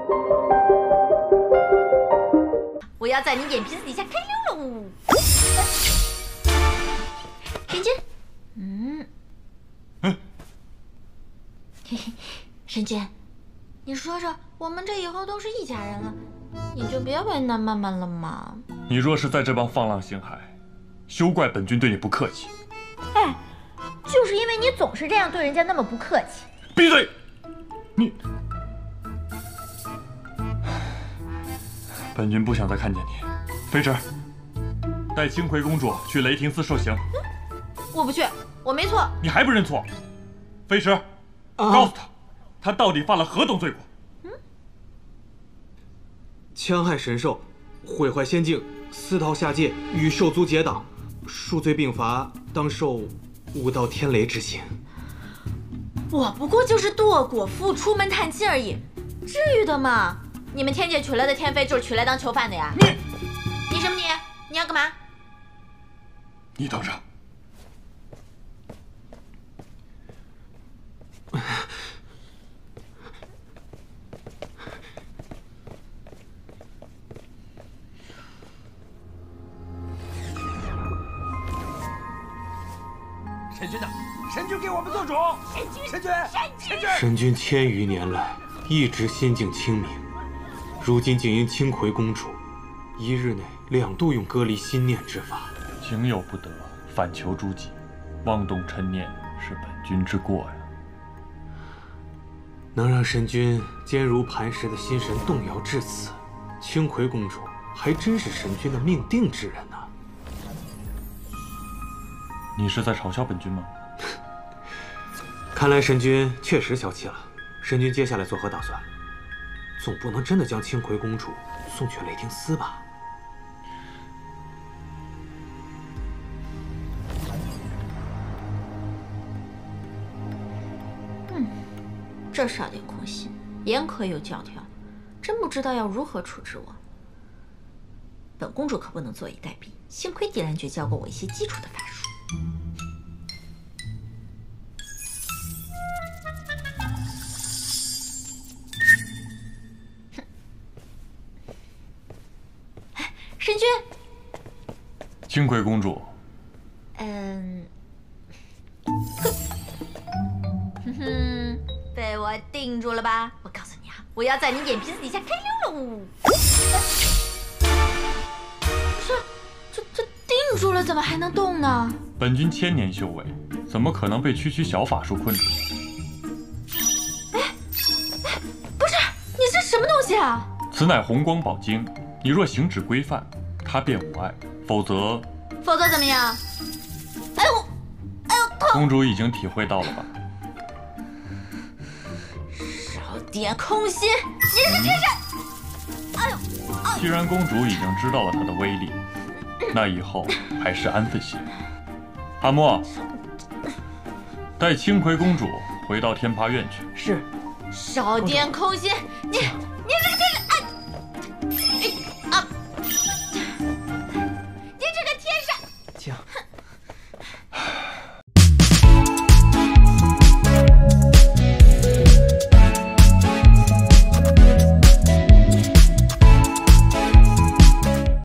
我要在你眼皮子底下开溜喽！神君，嘿嘿，神君，你说说，我们这以后都是一家人了，你就别为难曼曼了嘛。 你若是在这帮放浪形骸，休怪本君对你不客气。 哎，就是因为你总是这样对人家那么不客气。 闭嘴！你，本君不想再看见你。飞驰，带青葵公主去雷霆寺受刑。 我不去，我没错。 你还不认错？飞驰，告诉他，他到底犯了何等罪过？ 戕害神兽，毁坏仙境，私逃下界，与兽族结党，数罪并罚，当受5道天雷之刑。 我不过就是堕果妇出门探亲而已，至于的吗？你们天界娶来的天妃就是娶来当囚犯的呀？你什么你？你要干嘛？ 你等着。 神君呐，神君给我们做主！神君， 神君千余年来一直心境清明，如今竟因青葵公主1日内2度用割离心念之法， 情有不得，反求诸己，妄动嗔念，是本君之过呀。 能让神君坚如磐石的心神动摇至此，青葵公主还真是神君的命定之人呐。 你是在嘲笑本君吗？ 看来神君确实消气了。神君接下来作何打算？总不能真的将青葵公主送去雷霆司吧？ 这少点空心，严苛又教条，真不知道要如何处置我。本公主可不能坐以待毙，幸亏狄兰诀教过我一些基础的法术。神君， 青葵公主， 被我定住了吧？我告诉你啊，我要在你眼皮子底下开溜喽！这定住了，怎么还能动呢？ 本君1000年修为，怎么可能被区区小法术困住？ 不是，你这什么东西啊？ 此乃红光宝晶，你若行止规范，它便无碍；否则怎么样？哎呦，痛！ 公主已经体会到了吧？ 少点空心，你是天神！哎呦！ 既然公主已经知道了它的威力，那以后还是安分些。阿莫，带青葵公主回到天葩院去。 是。 少点空心，你这个天神！你这个天神！ 江，